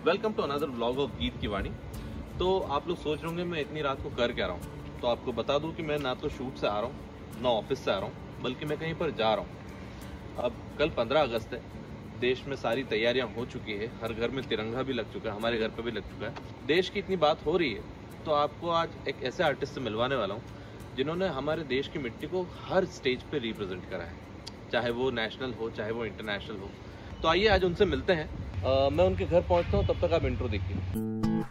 Welcome to another vlog of गीत की वाणी। तो आप लोग सोच रहे होंगे मैं इतनी रात को कर क्या रहा हूँ। तो आपको बता दूं कि मैं ना तो शूट से आ रहा हूँ ना ऑफिस से आ रहा हूँ, बल्कि मैं कहीं पर जा रहा हूँ। अब कल 15 अगस्त है, देश में सारी तैयारियां हो चुकी है, हर घर में तिरंगा भी लग चुका है, हमारे घर पर भी लग चुका है। देश की इतनी बात हो रही है तो आपको आज एक ऐसे आर्टिस्ट से मिलवाने वाला हूँ जिन्होंने हमारे देश की मिट्टी को हर स्टेज पे रिप्रेजेंट करा है, चाहे वो नेशनल हो चाहे वो इंटरनेशनल हो। तो आइए आज उनसे मिलते हैं। मैं उनके घर पहुंचता हूँ, तब तक आप इंट्रो देखिए।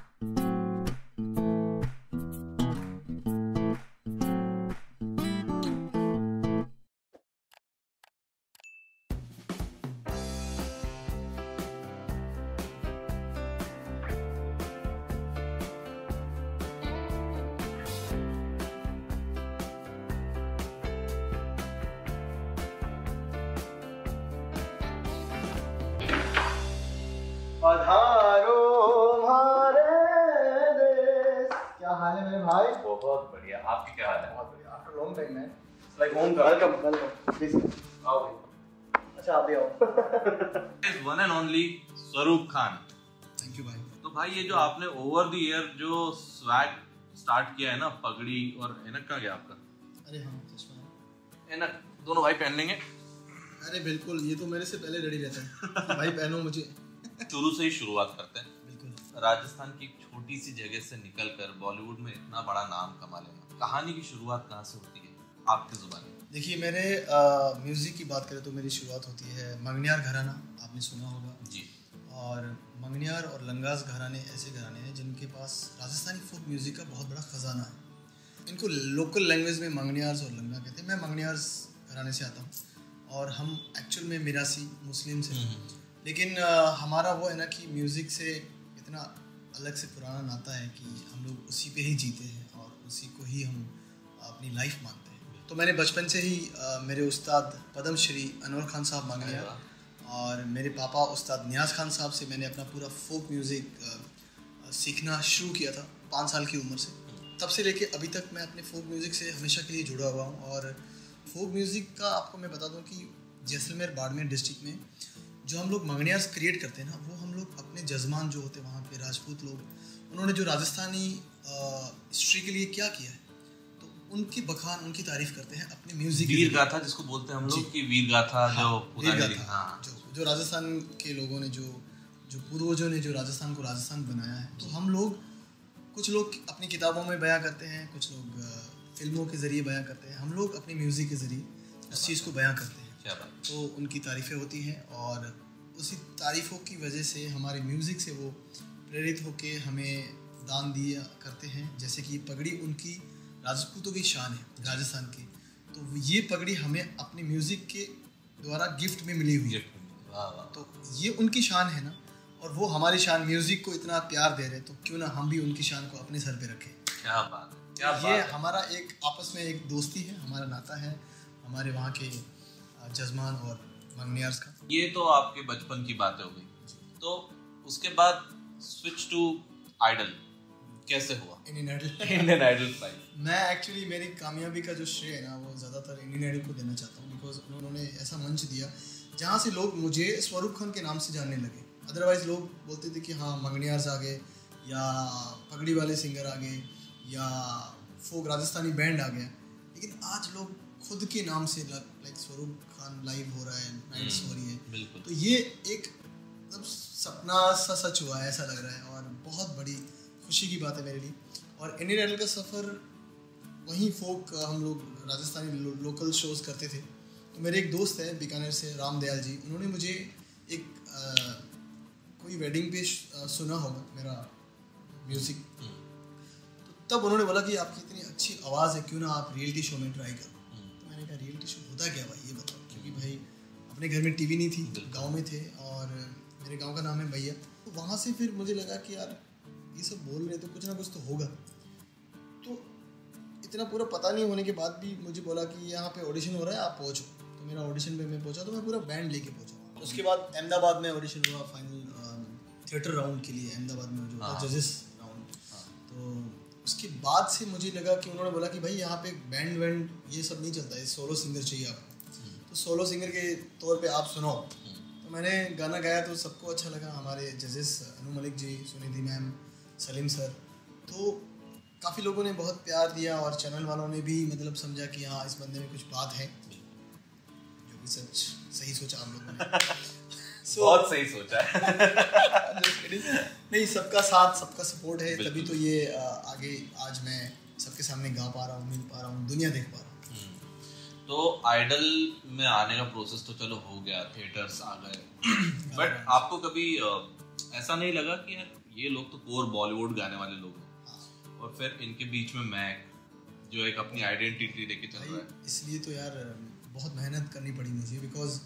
पधारो हमारे देश। क्या हाल है मेरे भाई? बहुत बढ़िया, आपकी क्या हाल है? बहुत बढ़िया। After long time man. It's like home, welcome please आओ भाई। अच्छा आप भी आओ। Is one and only स्वरूप खान। थैंक यू भाई। तो भाई ये जो आपने ओवर द ईयर जो स्वैग स्टार्ट किया है ना, पगड़ी और एनक का, क्या आपका? अरे हाँ चश्मा एनक दोनों भाई पहन लेंगे? अरे बिल्कुल, ये तो मेरे से पहले रेडी रहता है। भाई पहनो मुझे। शुरू से ही शुरुआत करते हैं। बिल्कुल। राजस्थान की एक छोटी सी जगह से निकलकर बॉलीवुड में इतना बड़ा नाम कमा लेना, कहानी की शुरुआत कहाँ से होती है आपकी जुबानी? देखिए मेरे म्यूजिक की बात करें तो मेरी शुरुआत होती है मंगनियार घराना, आपने सुना होगा जी। और मंगनियार और लंगास घराने ऐसे घराने हैं जिनके पास राजस्थानी फोक म्यूजिक का बहुत बड़ा खजाना है। इनको लोकल लैंग्वेज में मंगनियार्स और लंगा कहते हैं। मैं मंगनियार्स घराने से आता हूँ और हम एक्चुअल में मिरासी मुस्लिम से, लेकिन हमारा वो है ना कि म्यूज़िक से इतना अलग से पुराना नाता है कि हम लोग उसी पे ही जीते हैं और उसी को ही हम अपनी लाइफ मानते हैं। तो मैंने बचपन से ही मेरे उस्ताद पद्म श्री अनवर खान साहब मंगनियार और मेरे पापा उस्ताद नियाज़ खान साहब से मैंने अपना पूरा फोक म्यूज़िक सीखना शुरू किया था 5 साल की उम्र से। तब से लेके अभी तक मैं अपने फोक म्यूज़िक से हमेशा के लिए जुड़ा हुआ हूँ। और फोक म्यूज़िक का आपको मैं बता दूँ कि जैसलमेर बाड़मेर डिस्ट्रिक्ट में जो हम लोग मंगनियार्स क्रिएट करते हैं ना, वो हम लोग अपने जजमान जो होते हैं वहाँ पे राजपूत लोग, उन्होंने जो राजस्थानी हिस्ट्री के लिए क्या किया है, तो उनकी बखान उनकी तारीफ करते हैं अपने म्यूजिक। वीर गाथा जिसको बोलते हैं हम लोग की वीर गाथा, जो वीर गाथा, जो राजस्थान के लोगों ने जो पूर्वजों ने जो राजस्थान को राजस्थान बनाया है, तो हम लोग कुछ लोग अपनी किताबों में बयां करते हैं, कुछ लोग फिल्मों के ज़रिए बयां करते हैं, हम लोग अपने म्यूज़िक के ज़रिए उस चीज़ को बयां करते हैं। तो उनकी तारीफ़ें होती हैं और उसी तारीफ़ों की वजह से हमारे म्यूज़िक से वो प्रेरित होके हमें दान दिया करते हैं। जैसे कि ये पगड़ी उनकी राजपूतों की शान है राजस्थान की, तो ये पगड़ी हमें अपने म्यूज़िक के द्वारा गिफ्ट में मिली हुई है। तो ये उनकी शान है ना, और वो हमारी शान म्यूज़िक को इतना प्यार दे रहे, तो क्यों ना हम भी उनकी शान को अपने सर पे रखें। क्या बात है, क्या बात ये है। हमारा एक आपस में एक दोस्ती है, हमारा नाता है हमारे वहाँ के जजमान और मंगनियार्स का। ये तो आपके बचपन की बातें हो गई। तो उसके बाद स्विच टू आइडल कैसे हुआ? Indian Idol prize. मैं एक्चुअली मेरी कामयाबी का जो श्रेय है ना, वो ज़्यादातर इंडियन आइडल को देना चाहता हूँ, बिकॉज उन्होंने ऐसा मंच दिया जहाँ से लोग मुझे स्वरूप खान के नाम से जानने लगे। अदरवाइज लोग बोलते थे कि हाँ मंगनियार्स आ गए, या पगड़ी वाले सिंगर आ गए, या फोक राजस्थानी बैंड आ गया, लेकिन आज लोग खुद के नाम से लाइक स्वरूप खान लाइव हो रहा है, नाइट्स हो रही है, तो ये एक मतलब सपना सा सच हुआ है ऐसा लग रहा है, और बहुत बड़ी खुशी की बात है मेरे लिए। और इंडियन आइडल का सफ़र वहीं फोक हम लोग राजस्थानी लोकल शोज़ करते थे। तो मेरे एक दोस्त है बीकानेर से, राम दयाल जी, उन्होंने मुझे एक कोई वेडिंग पे सुना होगा मेरा म्यूज़िक, तो तब उन्होंने बोला कि आपकी इतनी अच्छी आवाज़ है, क्यों ना आप रियलिटी शो में ट्राई करो। तो मैंने कहा रियलिटी शो होता क्या भाई ये बताओ, क्योंकि भाई अपने घर में टीवी नहीं थी, गांव में थे और मेरे गांव का नाम है भैया। तो वहाँ से फिर मुझे लगा कि यार ये सब बोल रहे तो कुछ ना कुछ तो होगा। तो इतना पूरा पता नहीं होने के बाद भी मुझे बोला कि यहाँ पे ऑडिशन हो रहा है, आप पहुँचो। तो मेरा ऑडिशन पे मैं पहुँचा, तो मैं पूरा बैंड लेके पहुँचा। उसके बाद अहमदाबाद में ऑडिशन हुआ फाइनल थिएटर राउंड के लिए, अहमदाबाद में जो था जजेस राउंड। तो उसके बाद से मुझे लगा कि उन्होंने बोला कि भाई यहाँ पे बैंड वैंड ये सब नहीं चलता है, सोलो सिंगर चाहिए आपको। तो सोलो सिंगर के तौर पे आप सुनाओ। तो तो मैंने गाना गाया तो सबको अच्छा लगा, हमारे जजेस अनु मलिक जी, सुनिधि मैम, सलीम सर, तो काफ़ी लोगों ने बहुत प्यार दिया और चैनल वालों ने भी मतलब समझा कि हाँ इस बंदे में कुछ बात है, जो भी सच सही सोचा हम लोगों ने। बहुत सही सोचा है। नहीं, सबका साथ सबका सपोर्ट है, तभी तो ये आगे आज मैं सबके सामने गा पा रहा हूँ, मिल पा रहा हूँ, दुनिया देख पा रहा हूँ। तो आइडल में आने का प्रोसेस तो चलो हो गया, थिएटर्स आ गए, बट आपको कभी ऐसा नहीं लगा कि यार ये लोग तो कोर बॉलीवुड गाने वाले लोग हैं और फिर इनके बीच में मैं जो एक अपनी आइडेंटिटी लेके चल रहा है? इसलिए तो यार बहुत मेहनत करनी पड़ी मुझे, बिकॉज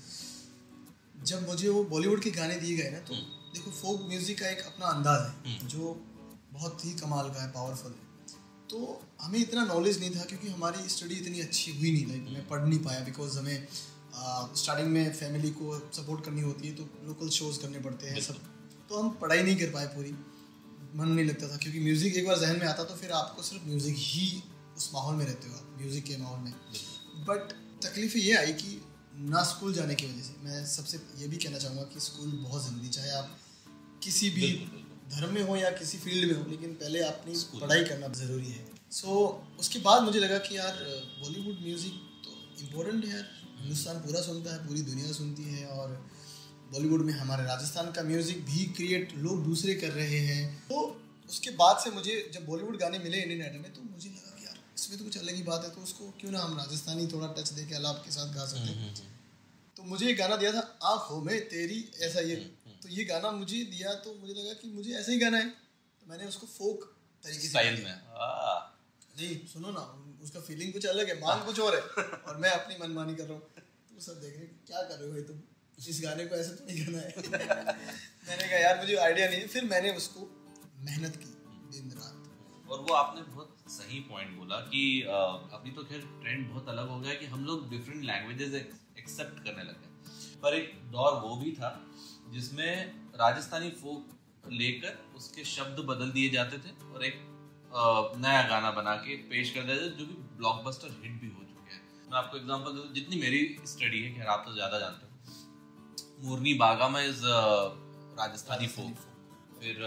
जब मुझे वो बॉलीवुड के गाने दिए गए ना, तो देखो फोक म्यूजिक का एक अपना अंदाज है जो बहुत ही कमाल का है, पावरफुल है। तो हमें इतना नॉलेज नहीं था क्योंकि हमारी स्टडी इतनी अच्छी हुई नहीं, लाइक मैं पढ़ नहीं पाया, बिकॉज हमें स्टार्टिंग में फैमिली को सपोर्ट करनी होती है, तो लोकल शोज करने पड़ते हैं सब, तो हम पढ़ाई नहीं कर पाए पूरी, मन नहीं लगता था, क्योंकि म्यूज़िक एक बार जहन में आता तो फिर आपको सिर्फ म्यूज़िक ही, उस माहौल में रहते हो आप, म्यूज़िक के माहौल में। बट तकलीफ ये आई कि ना स्कूल जाने की वजह से, मैं सबसे ये भी कहना चाहूँगा कि स्कूल बहुत ज़रूरी, चाहे आप किसी भी धर्म में हो या किसी फील्ड में हो, लेकिन पहले अपनी पढ़ाई करना ज़रूरी है। सो उसके बाद मुझे लगा कि यार बॉलीवुड म्यूज़िक तो इम्पोर्टेंट है यार, हिंदुस्तान पूरा सुनता है, पूरी दुनिया सुनती है, और बॉलीवुड में हमारे राजस्थान का म्यूज़िक भी क्रिएट लोग दूसरे कर रहे हैं। तो उसके बाद से मुझे जब बॉलीवुड गाने मिले इंडियन आइडल में, तो मुझे लगा कि यार इसमें तो कुछ अलग ही बात है, तो उसको क्यों ना हम राजस्थानी थोड़ा टच दे के अलाप के साथ गा सकते हैं। तो मुझे एक गाना दिया था, आँखों में तेरी, ऐसा ये, तो ये गाना मुझे दिया तो मुझे लगा कि मुझे ऐसा ही गाना है, तो मैंने उसको फोक तरीके से स्टाइल में नहीं, सुनो ना, उसका फीलिंग कुछ अलग है, मान कुछ और है, और मैं अपनी मनमानी कर रहा हूँ, तो सब देख रहे हैं क्या कर रहे हो भाई तुम, इस गाने को ऐसे तो नहीं करना है। मैंने कहा यार मुझे आइडिया नहीं है, फिर मैंने उसको मेहनत की दिन रात। और वो आपने बहुत सही पॉइंट बोला कि अभी तो खैर ट्रेंड बहुत अलग हो गया कि हम लोग डिफरेंट लैंग्वेजेस एक्सेप्ट करने लगे, पर एक दौर वो भी था जिसमें राजस्थानी फोक लेकर उसके शब्द बदल दिए जाते थे और एक नया गाना बना के पेश कर देते थे, जो कि ब्लॉकबस्टर हिट भी हो चुके हैं। मैं आपको एग्जांपल दूं, जितनी मेरी स्टडी है, खैर आप तो ज़्यादा जानते हो, मोरनी बागामा इज राजस्थानी फोक, फिर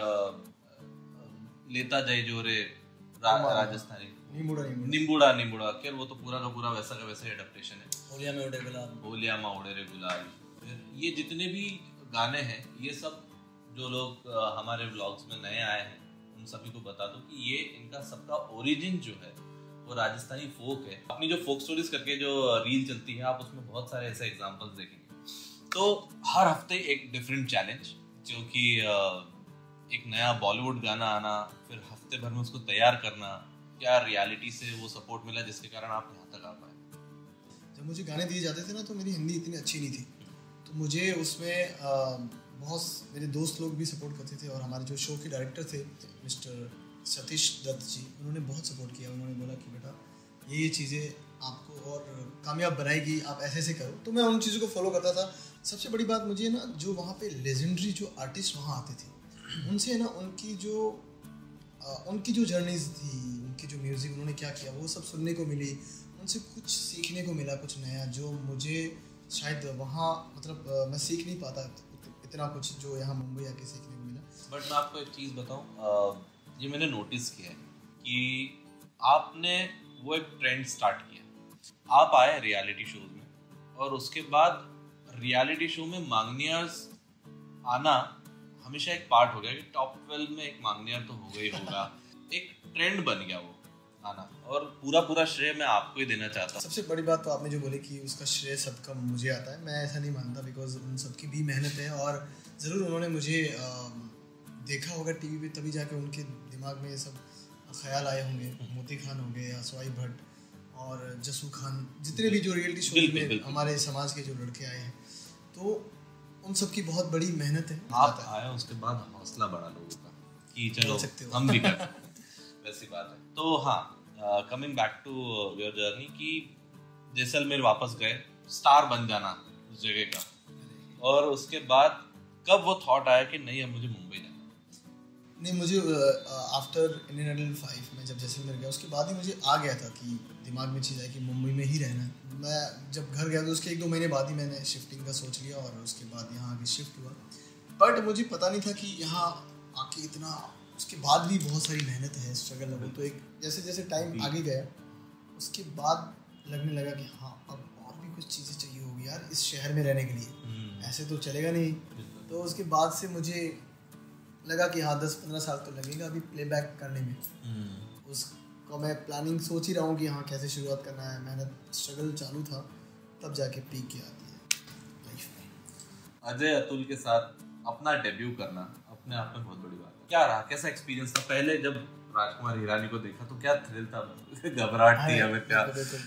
लेता जय जोरे राजस्थानी, निम्बुड़ा, खैर वो तो पूरा का पूरा वैसा का वैसा एडप्टेशन है, होलिया में उड़े रे गुलाल। फिर ये जितने भी गाने हैं, ये सब जो लोग हमारे व्लॉग्स में नए आए हैं उन सभी को बता दो कि ये इनका सबका ओरिजिन जो है वो राजस्थानी फोक है। अपनी जो फोक स्टोरीज करके जो रील चलती है, आप उसमें बहुत सारे ऐसे एग्जांपल्स देखेंगे। तो हर हफ्ते एक डिफरेंट चैलेंज, जो कि एक नया बॉलीवुड गाना आना, फिर हफ्ते भर में उसको तैयार करना, क्या रियलिटी से वो सपोर्ट मिला जिसके कारण आप यहाँ तक आ पाए? जब मुझे गाने दिए जाते थे ना, तो मेरी हिंदी इतनी अच्छी नहीं थी, तो मुझे उसमें बहुत मेरे दोस्त लोग भी सपोर्ट करते थे, और हमारे जो शो के डायरेक्टर थे मिस्टर सतीश दत्त जी, उन्होंने बहुत सपोर्ट किया। उन्होंने बोला कि बेटा ये चीज़ें आपको और कामयाब बनाएगी, आप ऐसे ऐसे करो, तो मैं उन चीज़ों को फॉलो करता था। सबसे बड़ी बात मुझे ना, जो वहाँ पे लेजेंडरी जो आर्टिस्ट वहाँ आते थे, उनसे ना उनकी जो जर्नीज थी, उनकी जो म्यूज़िक उन्होंने क्या किया, वो सब सुनने को मिली, उनसे कुछ सीखने को मिला, कुछ नया, जो मुझे शायद वहाँ मतलब मैं सीख नहीं पाता इतना कुछ जो यहाँ मुंबई आके सीखने को मिला। बट मैं आपको एक चीज़ बताऊँ, ये मैंने नोटिस किया है कि आपने वो एक ट्रेंड स्टार्ट किया, आप आए रियलिटी शोज में, और उसके बाद रियलिटी शो में मांगनियार्स आना हमेशा एक पार्ट हो गया कि टॉप 12 में एक मांगनियार तो होगा ही होगा। एक ट्रेंड बन गया वो आना, और पूरा श्रेय मैं आपको ही देना चाहता हूँ। सबसे बड़ी बात तो आपने जो बोली कि उसका श्रेय सबका मुझे आता है, मैं ऐसा नहीं मानता, बिकॉज उन सबकी भी मेहनत है, और ज़रूर उन्होंने मुझे देखा होगा टीवी पे, तभी जाके उनके दिमाग में ये सब ख्याल आए होंगे। मोती खान हो गए, असवाई भट्ट और जसू खान, जितने भी जो रियलिटी शो में हमारे समाज के जो लड़के आए हैं, तो उन सब की बहुत बड़ी मेहनत है। आप आए उसके बाद हौसला बढ़ा लोगों का कि चलो हम भी कर वैसी बात है। तो हाँ, coming back to your journey, कि जैसलमेर वापस गए, स्टार बन जाना उस जगह का, और उसके बाद कब वो थॉट आया कि नहीं अब मुझे मुंबई जाना? नहीं, मुझे आफ्टर इंडियन आइडल 5 में जब जैसलमेर गया उसके बाद ही मुझे आ गया था कि दिमाग में चीज़ आई कि मुंबई में ही रहना है। मैं जब घर गया तो उसके 1-2 महीने बाद ही मैंने शिफ्टिंग का सोच लिया और उसके बाद यहाँ आके शिफ्ट हुआ। बट मुझे पता नहीं था कि यहाँ आके इतना, उसके बाद भी बहुत सारी मेहनत है, स्ट्रगल है। तो एक जैसे जैसे टाइम आगे गया उसके बाद लगने लगा कि हाँ अब और भी कुछ चीज़ें चाहिए होगी यार इस शहर में रहने के लिए, ऐसे तो चलेगा नहीं। तो उसके बाद से मुझे लगा कि हाँ 10-15 साल तो लगेगा अभी प्लेबैक करने में। उसको मैं प्लानिंग सोच ही रहा हूँ कि हाँ कैसे शुरुआत करना है। मेहनत स्ट्रगल चालू था, तब जाके पीक के आती है लाइफ में। अजय अतुल के साथ अपना डेब्यू करना अपने आप में बहुत बड़ी बात है। क्या रहा, कैसा एक्सपीरियंस था? पहले जब राजकुमार हिरानी को देखा तो क्या थ्रिल था, घबराहट थी हमें क्या?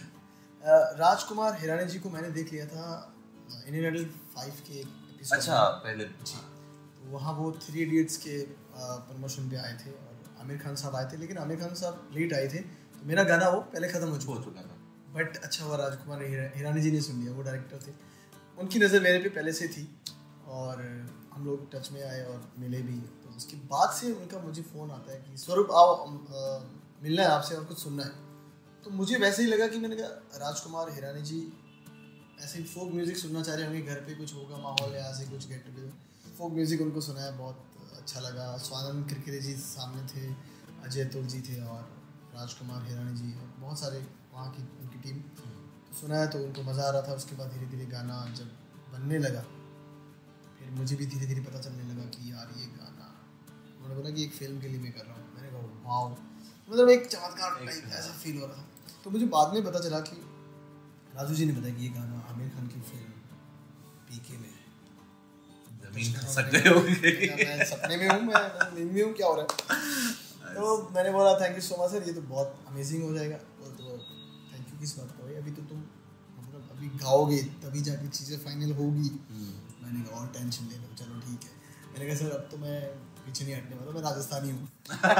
राजकुमार हिरानी जी को मैंने देख लिया था इंडियन आइडल 5 के एपिसोड। अच्छा, पहले जी, वहाँ वो 3 इडियट्स के प्रमोशन पे आए थे और आमिर खान साहब आए थे, लेकिन आमिर खान साहब लेट आए थे तो मेरा गाना वो पहले ख़त्म हो चुका था। बट अच्छा हुआ राजकुमार हिरानी जी ने सुन लिया, वो डायरेक्टर थे, उनकी नज़र मेरे पे पहले से थी और हम लोग टच में आए और मिले भी। तो उसके बाद से उनका मुझे फ़ोन आता है कि स्वरूप आओ मिलना है आपसे और कुछ सुनना है। तो मुझे वैसे ही लगा कि मैंने कहा राजकुमार हिरानी जी ऐसे ही फोक म्यूज़िक सुनना चाह रहे होंगे, घर पे कुछ होगा माहौल या ऐसे कुछ गेट टुगेदर। फोक म्यूज़िक उनको सुनाया, बहुत अच्छा लगा। स्वानंद किरकिरे जी सामने थे, अजय अतुल जी थे और राजकुमार हिरानी जी और बहुत सारे वहाँ की उनकी टीम। तो सुनाया तो उनको मज़ा आ रहा था। उसके बाद धीरे धीरे गाना जब बनने लगा फिर मुझे भी धीरे धीरे पता चलने लगा कि यार ये गाना, उन्होंने बोला कि एक फिल्म के लिए मैं कर रहा हूँ। मैंने कहा वाओ, मतलब एक चमत्कार टाइप ऐसा फील हो रहा था। तो मुझे बाद में पता चला कि राजू जी ने बताया कि ये गाना आमिर खान की फिल्म पीके में है। जमीन खसक गए होंगे। मैं सपने में हूँ, मैं नींद में हूँ, क्या हो रहा है? तो मैंने बोला thank you so much sir, ये तो बहुत अमेजिंग हो जाएगा। तो थैंक यू किस बात का भाई, अभी तो तुम मतलब अभी गाओगे तभी जाके चीज़ें फाइनल होगी। मैंने कहा और टेंशन ले लो, चलो ठीक है। मैंने कहा सर अब तो मैं पीछे नहीं हटने वाला, मैं राजस्थानी हूँ।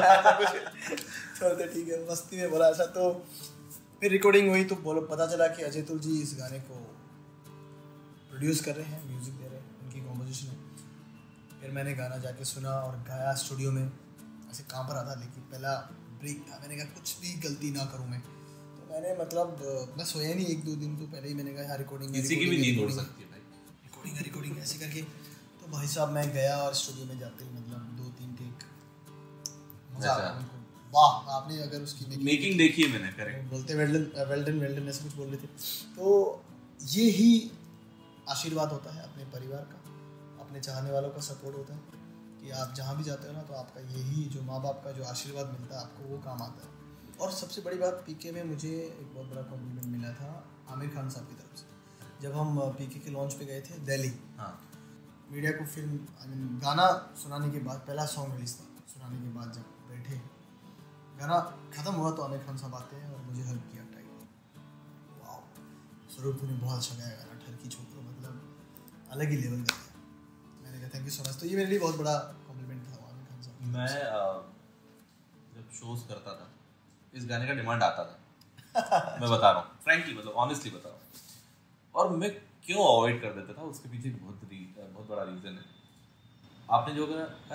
चलते ठीक है, मस्ती में बोला ऐसा। तो फिर रिकॉर्डिंग हुई तो बोलो पता चला कि अजय अतुल जी इस गाने को प्रोड्यूस कर रहे हैं, म्यूज़िक दे रहे हैं, उनकी कॉम्पोजिशन है। फिर मैंने गाना जाके सुना और गाया स्टूडियो में। ऐसे काँप रहा था लेकिन पहला ब्रेक था, मैंने कहा कुछ भी गलती ना करूँ मैं। तो मैंने मतलब मैं सोया नहीं 1-2 दिन तो पहले ही मैंने कहा यार रिकॉर्डिंग किसी की भी नींद उड़ सकती है भाई, रिकॉर्डिंग ऐसे करके। तो भाई साहब मैं गया और स्टूडियो में जाते ही मतलब 2-3 टेक मज़ा आ गया। वाह, आपने अगर उसकी मेकिंग देखी है मैंने, करेक्ट बोलते वेल्डन ऐसे कुछ बोल रहे थे। तो ये ही आशीर्वाद होता है अपने परिवार का, अपने चाहने वालों का सपोर्ट होता है कि आप जहाँ भी जाते हो ना तो आपका यही जो माँ बाप का जो आशीर्वाद मिलता है आपको वो काम आता है। और सबसे बड़ी बात पीके में मुझे एक बहुत बड़ा कॉम्प्लीमेंट मिला था आमिर खान साहब की तरफ से। जब हम पीके के लॉन्च पे गए थे दिल्ली, मीडिया को फिल्म गाना सुनाने के बाद, पहला सॉन्ग रिलीज था, सुनाने के बाद जब बैठे गाना ख़त्म हुआ तो आमिर खान साहब आते हैं और मुझे हेल्प किया टाइप। वाह स्वरूप तूने बहुत अच्छा गाया गाना, ठरकी छोकरो, मतलब अलग ही लेवल का था। मैंने कहा थैंक यू सो मच। तो ये मेरे लिए बहुत बड़ा कॉम्प्लीमेंट था आमिर खान साहब। मैं जब शोज करता था इस गाने का डिमांड आता था। मैं बता रहा हूँ फ्रैंकली, मतलब ऑनेस्टली बता रहा हूँ। और मैं क्यों अवॉइड कर देता था उसके पीछे बहुत बड़ा रीजन है। आपने जो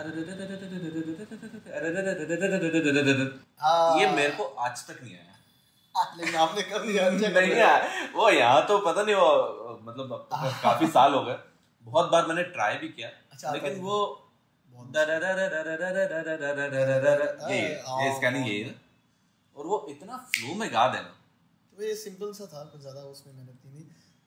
ये मेरे को आज तक नहीं आया। लेकिन आपने कभी नहीं आया वो, यहाँ तो पता नहीं वो, मतलब काफी साल हो गए, बहुत बार मैंने ट्राई भी किया। लेकिन वो ये स्कैनिंग यही है और वो इतना फ्लो में गा देना, तो ये सिंपल सा था, कुछ ज्यादा उसमें मेहनत नहीं।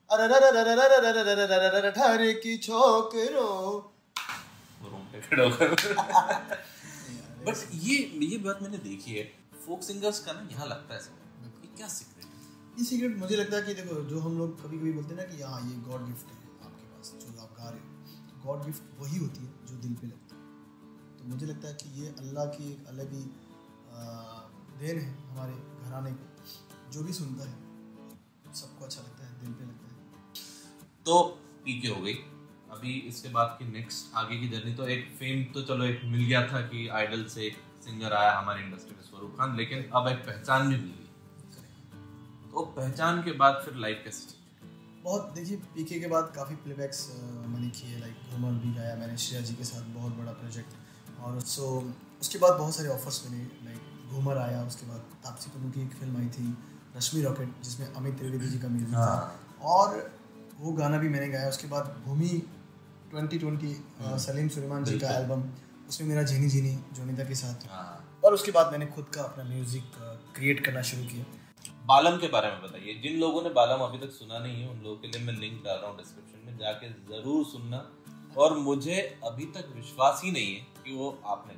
अरे ठहरे की छोकरो पे खड़े होकर। बट ये बात मैंने देखी है फोक सिंगर्स का ना, यहाँ लगता है ये क्या सीक्रेट है? ये सीक्रेट मुझे लगता है कि देखो, जो हम लोग कभी कभी बोलते हैं ना कि हाँ ये गॉड गिफ्ट है आपके पास जो आप गा रहे हो, गॉड गिफ्ट वही होती है जो दिल पे लगती है। तो मुझे लगता है कि ये अल्लाह की एक अलग ही देन है हमारे घराने को। जो भी सुनता है सबको अच्छा लगता है, दिल पे लगता है। तो पीके हो गई, अभी इसके बाद की नेक्स्ट आगे की जर्नी, तो एक फेम तो चलो एक मिल गया था कि आइडल से एक सिंगर आया हमारी इंडस्ट्री में स्वरूप खान, लेकिन अब एक पहचान भी मिल गई। तो पहचान के बाद फिर लाइफ कैसे चली? बहुत, देखिए पीके के बाद काफ़ी प्लेबैक्स मैंने किए, लाइक घूमर भी गाया मैंने श्रेया जी के साथ, बहुत बड़ा प्रोजेक्ट। और उसके बाद बहुत सारे ऑफर्स मिले, लाइक घूमर आया, उसके बाद तापसी पन्नू की एक फिल्म आई थी रश्मि रॉकेट जिसमें अमित त्रिवेदी जी का म्यूजिक था और वो गाना भी मैंने गाया। उसके बाद भूमि 2020 सलीम सुलेमान जी का एल्बम, उसमें मेरा झीनी झीनी जोनिता के साथ। और उसके बाद मैंने खुद का अपना म्यूजिक क्रिएट करना शुरू किया। बालम के बारे में बताइए, जिन लोगों ने बालम अभी तक सुना नहीं है उन लोगों के लिए मैं लिंक डाल रहा हूँ डिस्क्रिप्शन में, जाके जरूर सुनना। और मुझे अभी तक विश्वास ही नहीं है कि वो आपने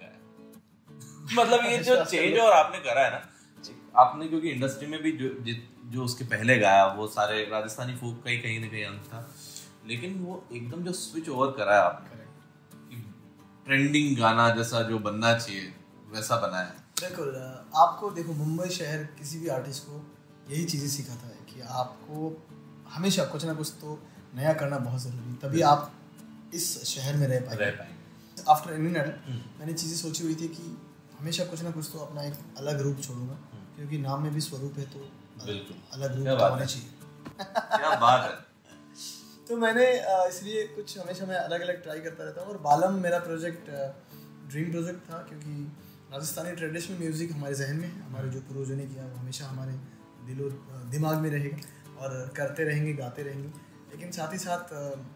गाया। मतलब ये जो चेंज और आपने करा है ना, आपने क्योंकि इंडस्ट्री में भी जो उसके पहले गाया वो सारे राजस्थानी फोक का ही कहीं ना कहीं अंत था, लेकिन वो एकदम जो स्विच ओवर करा है आपने, ट्रेंडिंग गाना जैसा जो बनना चाहिए वैसा बना है। बिल्कुल। आपको देखो, मुंबई शहर किसी भी आर्टिस्ट को यही चीज़ें सिखाता है कि आपको हमेशा कुछ ना कुछ तो नया करना बहुत ज़रूरी, तभी आप इस शहर में रह पाएंगे। आफ्टर इंडियन आइडल मैंने चीज़ें सोची हुई थी कि हमेशा कुछ ना कुछ तो अपना एक अलग रूप छोड़ूंगा, क्योंकि नाम में भी स्वरूप है तो अलग रूप होना चाहिए। क्या बात है। तो मैंने इसलिए कुछ हमेशा मैं अलग अलग ट्राई करता रहता हूँ। और बालम मेरा प्रोजेक्ट ड्रीम प्रोजेक्ट था, क्योंकि राजस्थानी ट्रेडिशनल म्यूज़िक हमारे जहन में है, हमारे जो पूर्वजों ने किया वो हमेशा हमारे दिलो दिमाग में रहेगा और करते रहेंगे, गाते रहेंगे। लेकिन साथ ही साथ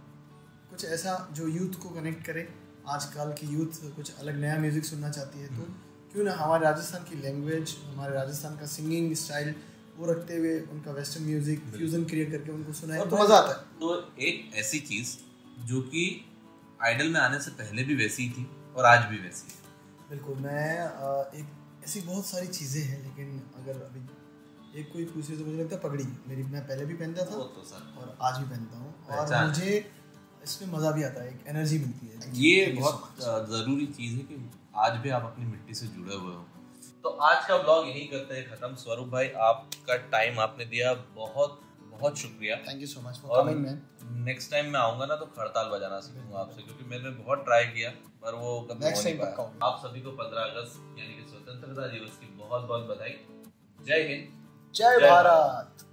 कुछ ऐसा जो यूथ को कनेक्ट करे। आजकल की यूथ कुछ अलग नया म्यूज़िक सुनना चाहती है, तो क्यों ना हमारे राजस्थान की लैंग्वेज, हमारे राजस्थान का सिंगिंग स्टाइल वो रखते हुए उनका वेस्टर्न म्यूजिक फ्यूजन क्रिएट करके उनको सुनाए तो मजा आता है। तो एक ऐसी चीज जो कि आइडल में आने से पहले भी वैसी थी और आज भी वैसी है। बिल्कुल। मैं एक ऐसी बहुत सारी चीज़ें हैं, लेकिन अगर अभी एक कोई पूछे तो मुझे लगता है पगड़ी मेरी, मैं पहले भी पहनता था तो सर और आज भी पहनता हूँ और मुझे इसमें मज़ा भी आता है, एक एनर्जी मिलती है। ये बहुत ज़रूरी चीज़ है कि आज भी आप अपनी मिट्टी से जुड़े हुए हो। तो आज का ब्लॉग यहीं करते हैं खत्म। स्वरूप भाई, आपका टाइम आपने दिया, बहुत बहुत शुक्रिया। Thank you so much for coming man. Next time मैं आऊँगा ना तो खड़ताल बजाना सीखूंगा आपसे, क्योंकि मैंने बहुत ट्राई किया पर वो कभी नेक्स्ट टाइम पक्का होगा। आप सभी को 15 अगस्त यानी कि स्वतंत्रता दिवस की बहुत बहुत बधाई। जय हिंद, जय भारत।